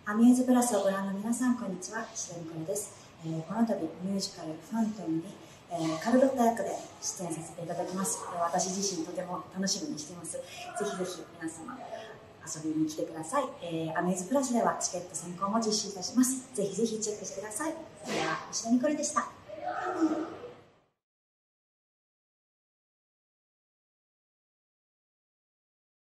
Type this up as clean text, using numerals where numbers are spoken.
アミューズプラスをご覧の皆さん、こんにちは。石田ニコルです。この度ミュージカルファントムに、カルロッタ役で出演させていただきます。私自身とても楽しみにしています。ぜひぜひ皆様遊びに来てください。アミューズプラスではチケット先行も実施いたします。ぜひぜひチェックしてください。それでは石田ニコルでした。